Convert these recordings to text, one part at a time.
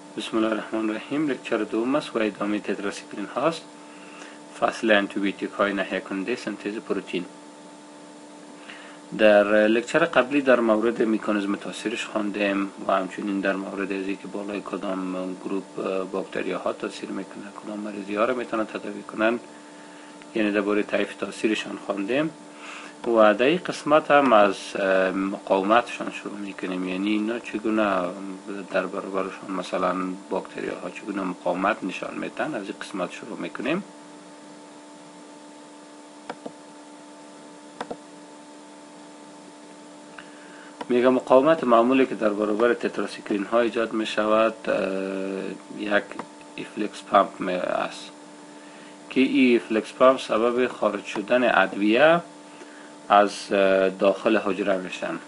بسم الله الرحمن الرحیم. لکچر دوم است و ادامه تتراسیکلین هاست. فصل انتیبیوتیک های ناحیه کننده سنتز پروتئین. در لکچر قبلی در مورد مکانیزم تاثیرش خواندیم و همچنین در مورد از اینکه بالای کدام گروپ باکتریاها تاثیر میکنه، کدام مریضی ها را میتونن تداوی کنن، یعنی درباره طیف تاثیرشان خواندیم و در این قسمت هم از مقاومتشان شروع میکنیم، یعنی اینا چگونه در برابرشان مثلا باکتریاها چگونه مقاومت نشان میدن. از این قسمت شروع میکنیم. میگه مقاومت معمولی که در برابر تتراسیکلین ها ایجاد می شود یک افلکس پمپ است که این افلکس پمپ سبب خارج شدن ادویه از داخل حجره میشن.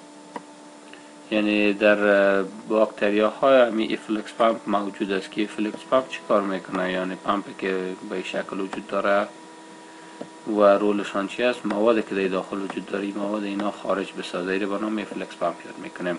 یعنی در باکتریا های همین افلکس پمپ موجود است که افلکس پمپ چی کار میکنه؟ یعنی پمپی که به این شکل وجود داره و رولشان چی است؟ مواد که در داخل وجود داره مواد اینا خارج بسازه، به نام افلکس پمپ یاد میکنیم.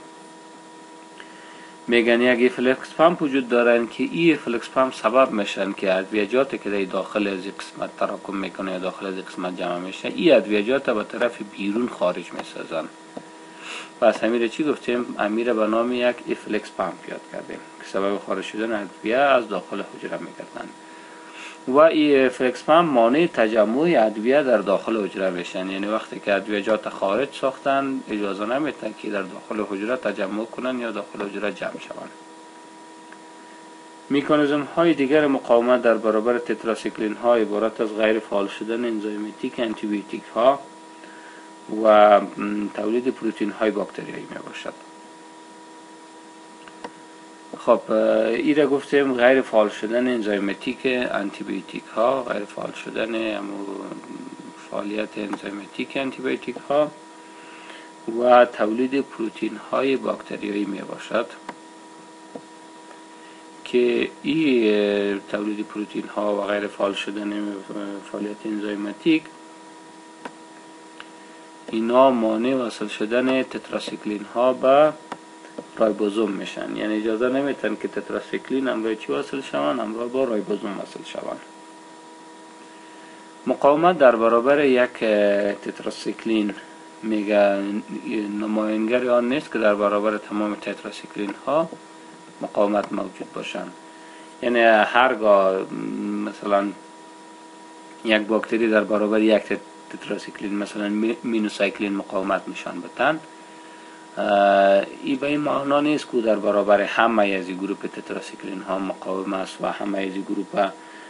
میگن یک افلکس پمپ وجود دارن که این افلکس پمپ سبب میشن که ادویجاتی که در داخل از این قسمت تراکم میکنه یا داخل از این قسمت جمع میشه، این ادویجات به طرف بیرون خارج میسازن. پس امیر چی گفتیم؟ امیر به نام یک افلکس پمپ یاد کردیم که سبب خارج شدن ادویه از داخل حجره میگردن و این افلکس پمپ مانع تجمع ادویه در داخل حجره میشن. یعنی وقتی که ادویجات خارج ساختن اجازه نمیدن که در داخل حجره تجمع کنن یا داخل حجره جمع شوند. مکانیزم های دیگر مقاومت در برابر تتراسیکلین ها عبارت از غیر فعال شدن انزایماتیک انتیبیوتیک ها و تولید پروتئین های باکتریایی می باشد. خب این را گفتیم غیر فعال شدن انزایماتیک انتیبیوتیک ها، غیر فعال شدن فعالیت انزایماتیک انتیبیوتیک ها و تولید پروتئین های باکتریایی می باشد که این تولید پروتئین ها و غیر فعال شدن فعالیت انزایماتیک اینا مانع وصل شدن تتراسیکلین ها به رایبوزوم میشن. یعنی اجازه نمیتن که تتراسیکلین همراه چی وصل شوند؟ همراه با رایبوزوم وصل شوند. مقاومت در برابر یک تتراسیکلین میگه نماینگر آن نیست که در برابر تمام تتراسیکلین ها مقاومت موجود باشند. یعنی هرگاه مثلا یک باکتری در برابر یک تتراسیکلین مثلا مینوسایکلین مقاومت نشان بدن، ای به این معنا نیست که در برابر همه از این گروپ تتراسیکلین ها مقاوم است و همه از این گروپ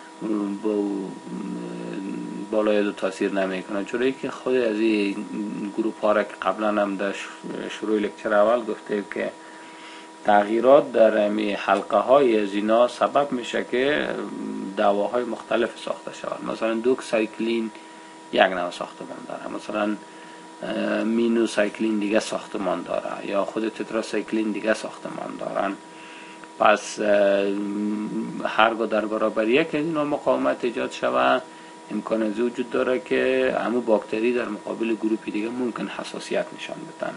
بالای دو تاثیر نمیکنه، چون که خود از این گروپ ها را که قبلا هم در شروع لکچر اول گفته که تغییرات در همین حلقه های از اینا سبب میشه که دواهای مختلف ساخته شود. مثلا دوکسایکلین یک نوع ساختمان داره، مثلا مینوسایکلین دیگه ساختمان داره یا خود تتراسایکلین دیگه ساختمان دارن. پس هرگاه در برابر یک از اینا مقاومت ایجاد شود، امکان از وجود داره که همون باکتری در مقابل گروپی دیگه ممکن حساسیت نشان بدن.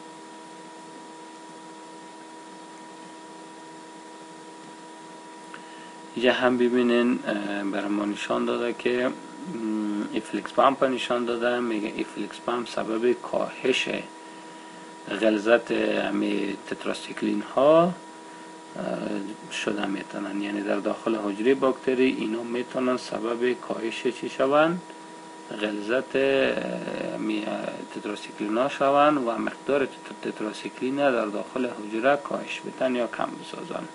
اینجا هم ببینین برای ما نشان داده که افلکس پمپ نشان داده. میگه افلکس پمپ سبب کاهش غلظت همه تتراسیکلین ها شده میتونن. یعنی در داخل حجره باکتری اینا میتونن سبب کاهش چی شوند؟ غلظت تتراسیکلین ها شوند و مقدار تتراسیکلین در داخل حجره کاهش بدن یا کم بسازن.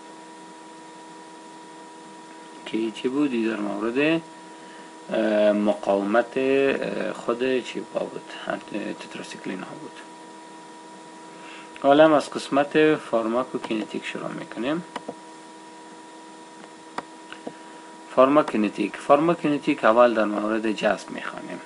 که چی بودی در مورد مقاومت خود چی بود؟ تتراسیکلین ها بود. حالا از قسمت فارماکوکینتیک شروع میکنیم. فارماکینتیک اول در مورد جذب میخوانیم.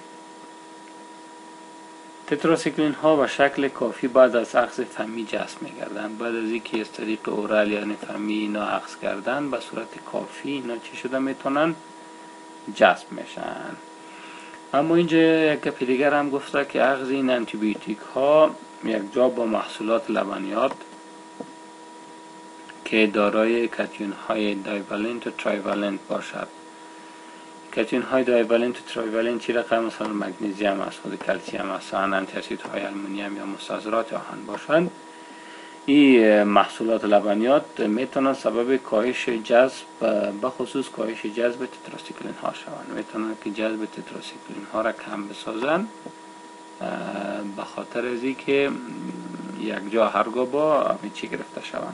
تتراسیکلین ها به شکل کافی بعد از اخذ فمی جذب میگردن. بعد از اینکه از طریق اورال یعنی فمی اینا اخذ کردن به صورت کافی اینا چی شده میتونن؟ جذب میشن. اما اینجا یک گپ دیگر هم گفته که اخذ این انتیبیوتیک ها یک جا با محصولات لبنیات که دارای کاتیون های دایوالنت و ترایوالنت باشد. کاتیون های دایوالنت و ترایوالنت چی رقم؟ مثلا مگنیزیم است، خود کلسیم است، انتی اسید های آلومینیوم یا مستحضرات آهن باشند. این محصولات لبنیات میتونن سبب کاهش جذب، به خصوص کاهش جذب تتراسیکلین ها شوند. میتونن که جذب تتراسیکلین ها را کم بسازن، به خاطر از اینکه یک جا هرگاه با چی گرفته شوند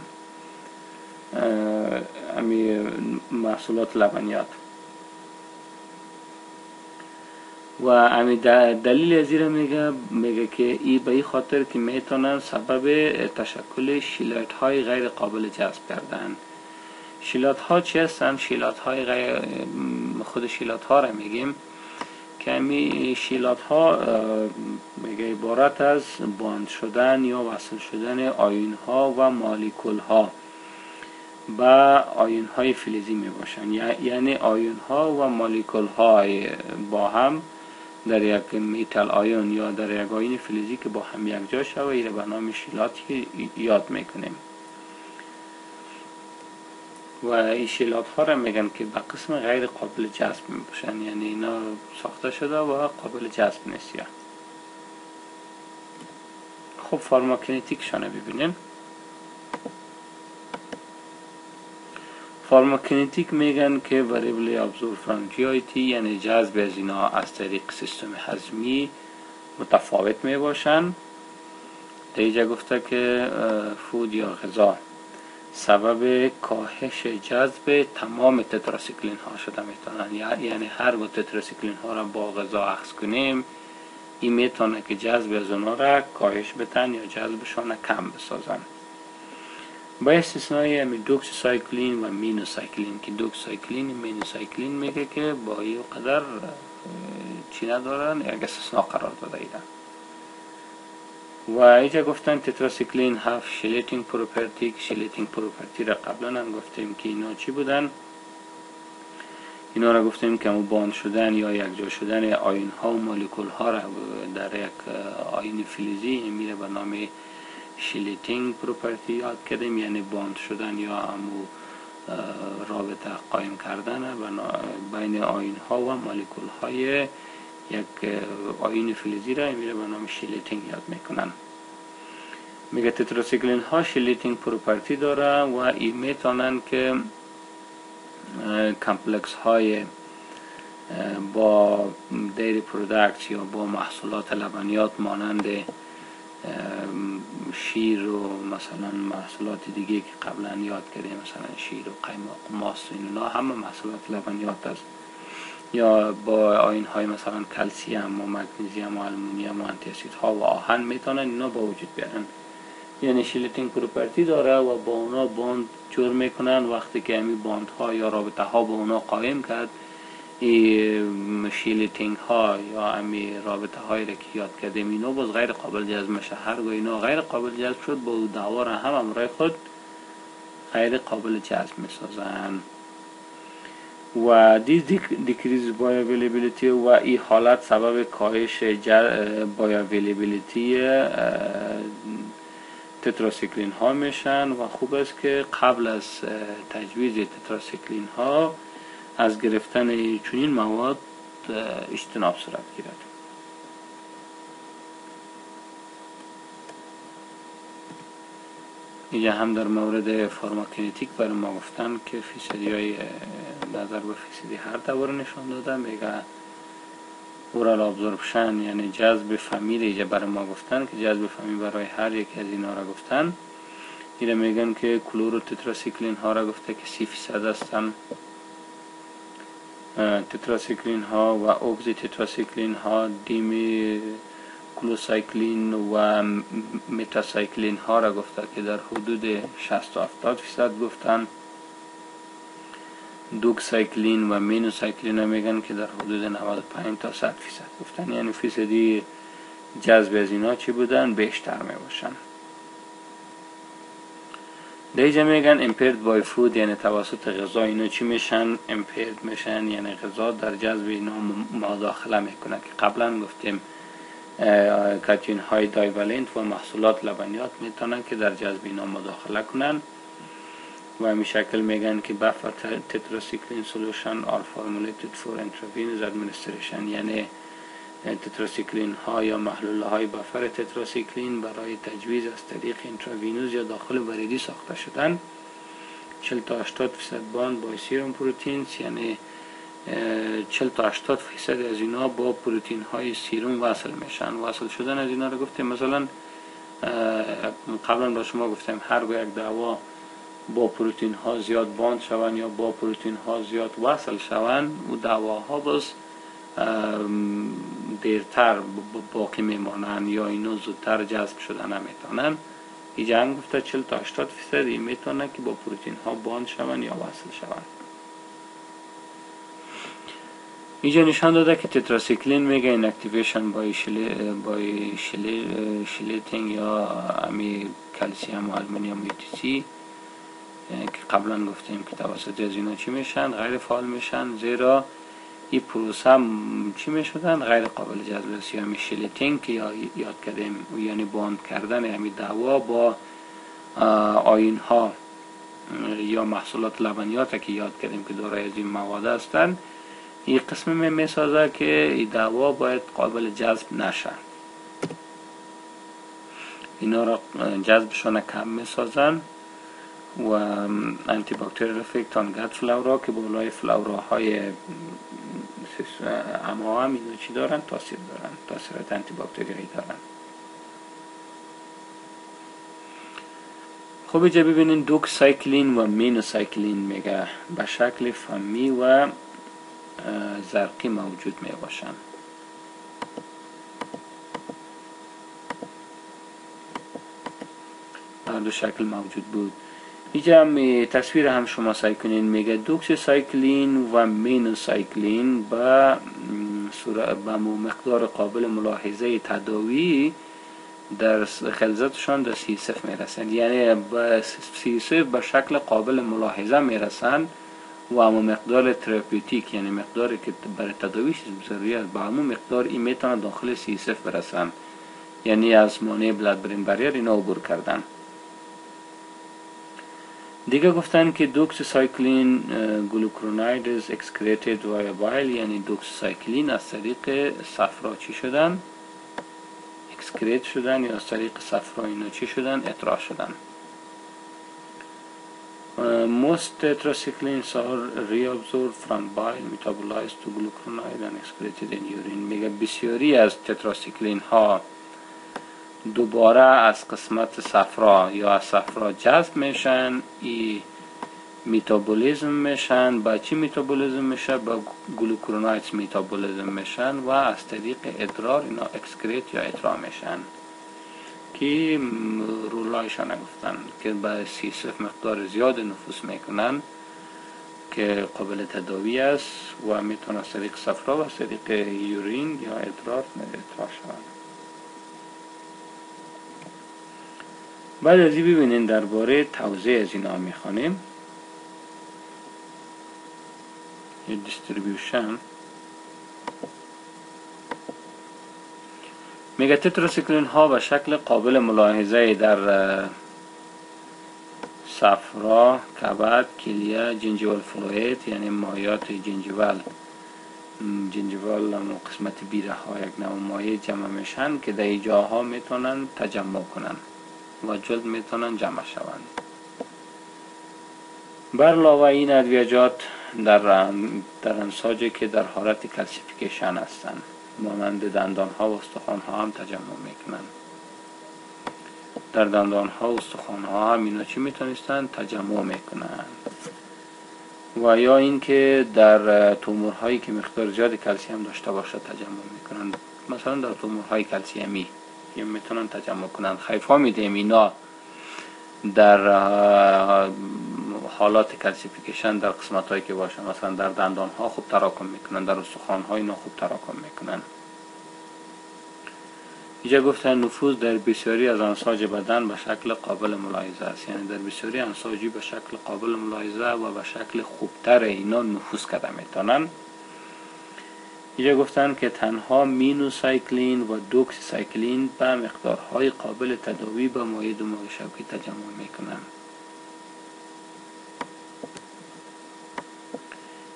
محصولات لبنیات. و امی دلیل از این میگه که ای به این خاطر که میتونن سبب تشکل شیلات های غیر قابل جذب کردن. شیلات ها چی هستن؟ شیلات های غیر، خود شیلات ها را میگیم که امی شیلات ها میگه عبارت از باند شدن یا وصل شدن آیون ها و مولکول ها با آیون های فلزی می باشن. یعنی آیون ها و مولکول های با هم در یک میتال آیون یا در یک آیون فلزی که با هم یک جا شوه، این به نام شیلات یاد میکنیم. و این شیلات ها را میگن که به قسم غیر قابل جذب می باشن، یعنی اینا ساخته شده و قابل جذب نیست. خب فارماکینتیک شانه ببینیم. فارماکینتیک میگن که وریبل ابزور فرام GIT یعنی جذب از اینا از طریق سیستم هضمی متفاوت می باشن. در اینجا گفته که فود یا غذا سبب کاهش جذب تمام تتراسیکلین ها شده میتونن. یعنی هر گونه تتراسیکلین ها را با غذا اخذ کنیم، این میتونه که جذب از اونا را کاهش بدن یا جذبشان کم بسازن. با استثنای دوکسیسایکلین و مینوسایکلین که دوکسیسایکلین و مینوسایکلین میگه که با این قدر چی ندارن، یک استثناء قرار داده ایدن. و اینجا گفتن تتراسیکلین هاف شیلتینگ پروپرتی. شیلتینگ پروپرتی را قبلا هم گفتیم که اینا چی بودن. اینا را گفتیم که باند شدن یا یک جا شدن آیون ها و مولکول ها را در یک آیون فلزی میره به نام شیلتینگ پروپرتی یاد کردیم، یعنی باند شدن یا همو رابطه قایم کردن بین آیون ها و مولکول های یک آیون فلزی را میره به نام شیلتینگ یاد میکنن. میگه تتراسیکلین ها شیلتینگ پروپرتی داره و این میتونن که کمپلکس های با دیری پرودکت یا با محصولات لبنیات مانند شیر و مثلا محصولات دیگه که قبلا یاد کردیم، مثلا شیر و قیماق و ماست، اینا همه محصولات لبنیات است. یا با آیون های مثلا کلسیم و مگنیزیم و آلومینیوم و انتی اسید ها و آهن میتونن اینا با وجود بیارن. یعنی شیلتینگ پروپرتی داره و با اونا باند جور میکنن. وقتی که امی باند ها یا رابطه ها با اونا قایم کرد، این شیلتینگ ها یا امی رابطه هایی را که یاد کردیم اینا باز غیر قابل جذب میشه. هرگاه اینا غیر قابل جذب شد، با دوار هم امرای خود غیر قابل جذب میسازن. و دیکریز بایویلیبیلیتی و این حالت سبب کاهش بایویلیبیلیتی تتراسیکلین ها میشن. و خوب است که قبل از تجویز تتراسیکلین ها از گرفتن چنین مواد اجتناب صورت گیرد. اینجا هم در مورد فارماکینتیک برای ما گفتن که فیصدی های نظر به فیصدی هر دوره نشان داده. میگه اورال ابزوربشن یعنی جذب فمی اینجا برای ما گفتن که جذب فمی برای هر یک از اینا را گفتن. اینجا میگن که کلورو تتراسیکلین ها را گفته که 30% هستن. تتراسیکلین ها و اوکسی تتراسیکلین ها، دیمی کلوسایکلین و متاسایکلین ها را گفته که در حدود 60-70% گفتن. دوکسایکلین و مینوسایکلین ها میگن که در حدود 95-100% گفتن. یعنی فیصدی جذب از اینا چی بودن؟ بیشتر می باشن. دیجا میگن impaired by food یعنی توسط غذا اینا چی میشن؟ impaired میشن، یعنی غذا در جذب اینا مداخله میکنه که قبلا گفتیم کاتیون های دایوالنت و محصولات لبنیات میتونن که در جذب اینا مداخله کنن. و همین شکل میگن که buffer tetracycline solution are formulated for intravenous administration، یعنی تتراسیکلین ها یا محلول های بفر تتراسیکلین برای تجویز از طریق اینتراوینوز یا داخل وریدی ساخته شدن. 40 تا 80% باند با سیروم پروتینز، یعنی 40 تا 80% از اینا با پروتین های سیروم وصل میشن. وصل شدن از اینا رو گفتیم، مثلا قبلا با شما گفتیم هر یک دوا با پروتین ها زیاد باند شوند یا با پروتین ها زیاد وصل شوند، و دواها باز دیرتر باقی میمانند یا اینو زودتر جذب شدن نمیتونن. اینجا هم گفته 40 تا 80% میتونه که با پروتین ها باند شوند یا وصل شوند. اینجا نشان داده که تتراسیکلین میگه ایناکتیویشن بای شلیتینگ یا امی کلسیم و آلومینیوم UTC که قبلا گفتیم که توسط از اینا چی میشن؟ غیر فعال میشن، زیرا این پروسه چی میشدن؟ غیر قابل جذب است. یا همی شلیتینگ که یاد کردیم، یعنی باند کردن همی دوا با آیین ها یا محصولات لبنیات که یاد کردیم که دارای از این مواد هستند. این قسم میسازه که این دوا باید قابل جذب نشه. اینا را جذبشان کم میسازن و انتی باکتریال افکت آن گت فلورا که بالای فلوراهای اما هم اینو چی دارن؟ تاثیر دارن، تاثیرات انتی باکتریایی دارن. خب اینجا ببینین دوکسایکلین و مینوسایکلین میگه به شکل فمی و زرقی موجود می باشن. هر دو شکل موجود بود. اینجا هم تصویر هم شما سایکلین میگه دوکسایکلین و مینوسایکلین با مقدار قابل ملاحظه تداوی در خلزتشان در C0 میرسند، یعنی با C0 به شکل قابل ملاحظه میرسند و همون مقدار تراپیوتیک، یعنی مقداری که برای تداویش ضروری است، با همون مقدار این میتونن داخل C0 برسن، یعنی از مانع بلاد برین بریر اینا عبور کردن. دیگه گفتن که دوکسایکلین گلوکروناید is excreted via bile، یعنی دوکسایکلین از طریق صفرا چی شدن؟ اکسکریت شدن، یا از طریق صفرا اینا چی شدن؟ اطراح شدن. Most tetracyclines are reabsorbed from bile, metabolized to glucuronide and excreted in urine. میگه بسیاری از تتراسیکلین ها دوباره از قسمت صفرا یا از صفرا جذب میشن، ای میتابولیزم میشن. با چی میتابولیزم میشه؟ با گلوکرونایدز میتابولیزم میشن و از طریق ادرار اینا اکسکریت یا اطراح میشن که رولایشان گفتن که با C0 مقدار زیاد نفوذ میکنن که قابل تداوی است و میتونه از طریق صفرا و از طریق یورین یا ادرار اطراح شوند. بعد از این ببینین درباره توزیع از اینا میخوانیم. دیستریبیوشن میگه تتراسیکلین ها به شکل قابل ملاحظه در صفرا، کبد، کلیه، جنجیوال فلوید، یعنی مایات جنجیوال هم قسمت بیره ها یک نوع مایع جمع میشن که در اینجاها میتونن تجمع کنن و جلد میتونن جمع شوند. بر علاوه این ادویجات در انساجی که در حالت کلسیفیکیشن هستند، مانند دندان ها و استخوان ها هم تجمع میکنن. در دندان ها و استخوان ها هم اینا چی میتونستن؟ تجمع میکنن. و یا اینکه در تومورهایی که مقدار زیاد کلسیم داشته باشه تجمع میکنن، مثلا در تومورهای کلسیمی که میتونن تجمع کنن. خیفا میدیم اینا در حالات کلسیفیکیشن در قسمت هایی که باشه، مثلا در دندان ها خوب تراکم میکنن، در استخوان ها اینا خوب تراکم میکنن. اینجا گفتن نفوذ در بسیاری از انساج بدن به شکل قابل ملاحظه است، یعنی در بسیاری انساجی به شکل قابل ملاحظه و به شکل خوبتر اینا نفوذ کرده میتونن. اینجا گفتن که تنها مینوسایکلین و دوکسایکلین به مقدارهای قابل تداوی با مایع دماغ شوکی تجمع میکنن.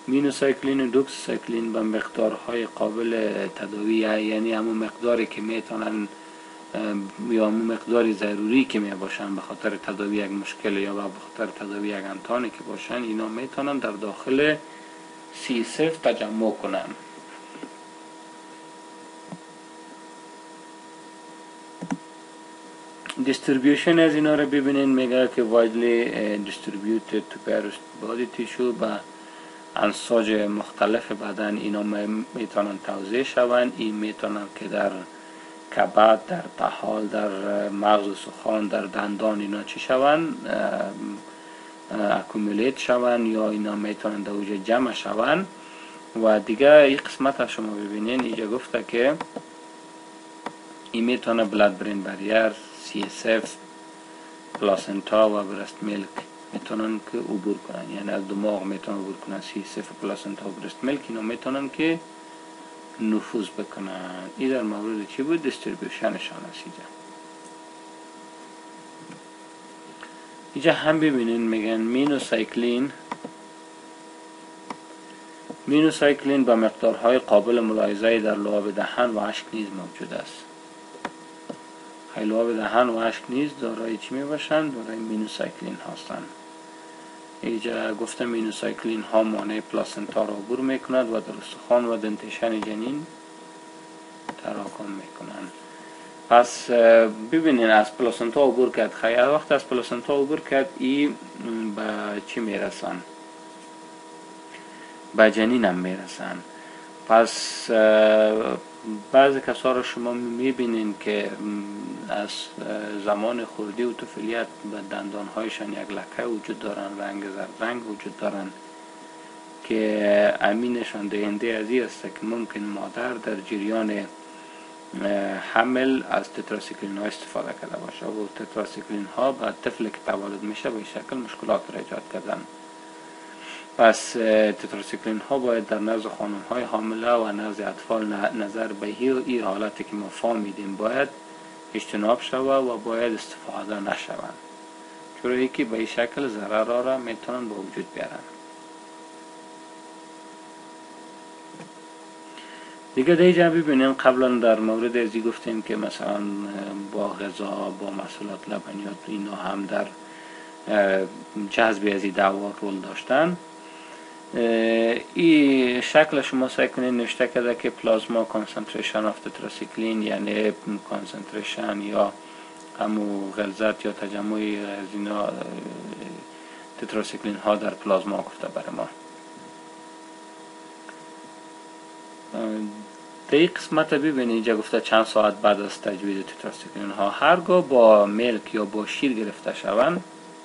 مینوسایکلین و دوکسایکلین به مقدارهای قابل تداوی، یعنی همون مقداری که میتونن یا همون مقداری ضروری که می باشن به خاطر تداوی یک مشکل یا به خاطر تداوی یک انتانی که باشن، اینا میتونن در داخل CSF تجمع کنن. دیستریبیوشن از اینا رو ببینین، میگه که widely distributed to various body tissue، به انساج مختلف بدن اینا میتونن توزیع شوند. این میتونن که در کبد، در طحال، در مغز و سخان، در دندان اینا چی شوند؟ اکومولیت شوند، یا اینا میتونن در اوجه جمع شوند. و دیگه این قسمت شما ببینین اینجا گفته که این میتونه بلاد برین بریر، CSF، پلاسنتا و برست میلک میتونن که عبور کنن، یعنی از دماغ میتونن عبور کنن. CSF، پلاسنتا و برست میلک اینا میتونن که نفوذ بکنن. این در مورد چی بود؟ دیستریبیوشنشان است. اینجا هم ببینین میگن مینوسایکلین با مقدارهای قابل ملاحظه در لعاب دهن و اشک نیز موجود است. لعاب دهن و اشک نیز دارای چی می باشند؟ دارای مینوسایکلین هستند. اینجا گفته مینوسایکلین ها مانع پلاسنتا را عبور میکند و در استخوان و دنتیشن جنین تراکم میکنند. پس ببینین از پلاسنتا عبور کرد، خیلی وقت از پلاسنتا عبور کرد، این به چی میرسن؟ به جنین هم میرسن. پس بعضی کسا رو شما میبینین که از زمان خردی و طفولیت به دندانهایشان یک لکه وجود دارن، رنگ زرد رنگ وجود دارن که امینشان دهنده از این است که ممکن مادر در جریان حمل از تتراسیکلین ها استفاده کرده باشه و تتراسیکلین ها به طفل که تولد میشه به شکل مشکلات را ایجاد کردن. پس تتراسیکلین ها باید در نزد خانم های حامله و نزد اطفال نظر به این حالتی که ما فهمیدیم باید اجتناب شود و باید استفاده نشوند، چون که به این شکل ضرر را میتونن به وجود بیارن. دیگه دیگه ببینیم قبلا در مورد ازی گفتیم که مثلا با غذا، با محصولات لبنیات اینا هم در جذب ازی دوا رول داشتن. این شکل شما سعی کنید نوشته کرده که پلازما کانسنتریشن آف تتراسیکلین، یعنی کانسنتریشن یا همو غلظت یا تجمع از اینا تتراسیکلین ها در پلازما گفته برای ما. در این قسمت ببینید اینجا گفته چند ساعت بعد از تجویز تتراسیکلین ها هرگاه با ملک یا با شیر گرفته شوند.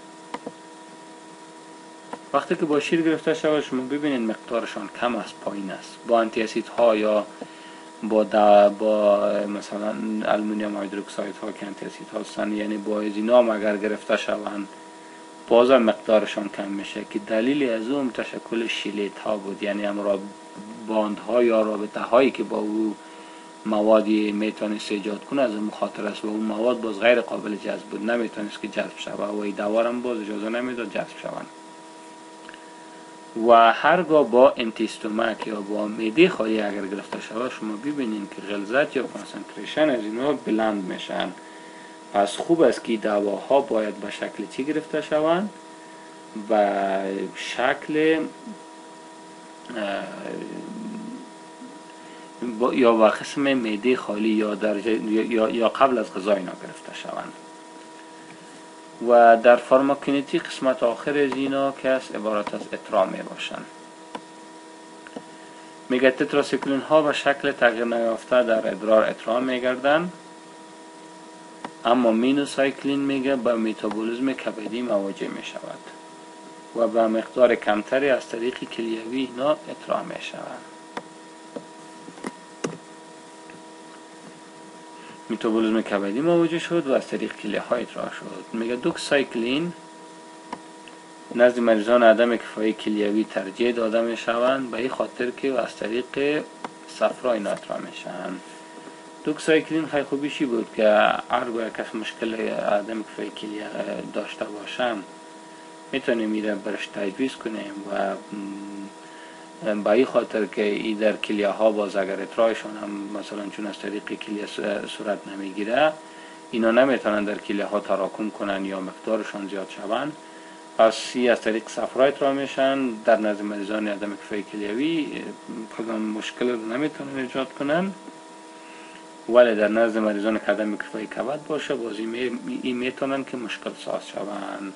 وقتی که با شیر گرفته شود شما ببینید مقدارشان کم است، پایین است. با آنتی اسید ها یا با مثلا آلومینیوم هیدروکساید ها که آنتی اسید هستند، یعنی با اینا اگر گرفته شوند بازم مقدارشان کم میشه که دلیلی از اون تشکل شیلیت ها بود، یعنی هم باند ها یا رابطه هایی که با او موادی میتونست ایجاد کنه از اون خاطر است و اون مواد باز غیر قابل جذب بود، نمیتونست که جذب شود و این دوارم باز اجازه نمیداد جذب شوند. و هرگاه با انتیستومک یا با معده خالی اگر گرفته شود شما ببینید که غلظت یا کانسنتریشن از اینا بلند میشن. پس خوب است که دواها باید به شکل چی گرفته شوند؟ به شکل یا با قسم معده خالی یا قبل از غذا اینا گرفته شوند. و در فارماکینتی قسمت آخر از اینا که است عبارت از اترا می باشند. میگه تتراسیکلین ها به شکل تغییر نیافته در ادرار اترا میگردند، اما مینوسایکلین میگه به متابولیسم کبدی مواجه می شود و به مقدار کمتری از طریق کلیوی اینا اترا می شود. متابولیسم کبدی مواجه شد و از طریق کلیه ها اترا شد. میگه دوکسایکلین نزد مریضان عدم کفایی کلیوی ترجیح داده می شوند به این خاطر که از طریق صفرا اینا اترا میشن. دوکسایکلین خیلی خوبیشی بود که هرگاه کس مشکل عدم کفایی کلیه داشته باشن میتونیم میره برش تجویز کنیم و به این خاطر که ای در کلیه ها باز اگر اطراحشان هم مثلا چون از طریق کلیه صورت نمیگیره، اینا نمیتونن در کلیه ها تراکم کنن یا مقدارشان زیاد شوند، پس از طریق صفرا اطراح میشن. در نزد مریضان عدم کفایی کلیوی کدام مشکل رو نمیتونن ایجاد کنن، ولی در نزد مریضان که عدم کفایی کبد باشه باز این میتونن که مشکل ساز شوند.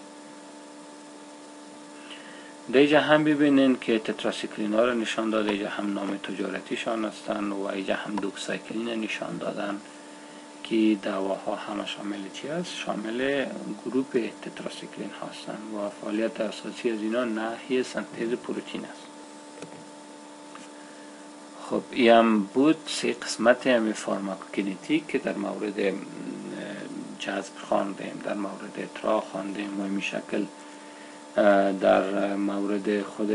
دیجا هم ببینین که تتراسیکلین ها رو نشان داده، ایجا هم نام تجارتیشان هستن و ایجا هم دوکسایکلین نشان دادن که دواها همه شامل چی هست؟ شامل گروپ تتراسیکلین هستن و فعالیت اساسی از اینا ناحیه سنتز پروتئین است. خب این هم بود 3 قسمت همین فارماکوکینتیک که در مورد جذب خواندیم، در مورد اطراح خواندیم و این شکل در مورد خود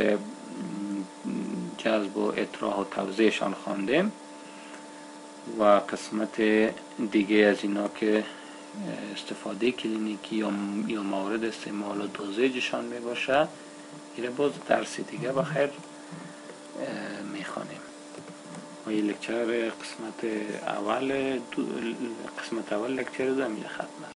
جذب و اطراح و توزیعشان خواندیم. و قسمت دیگه از اینا که استفاده کلینیکی یا مورد استعمال و دوزیجشان می باشه، این باز درس دیگه بخیر میخوانیم. و این لکچر قسمت اول لکچر 2 ختم.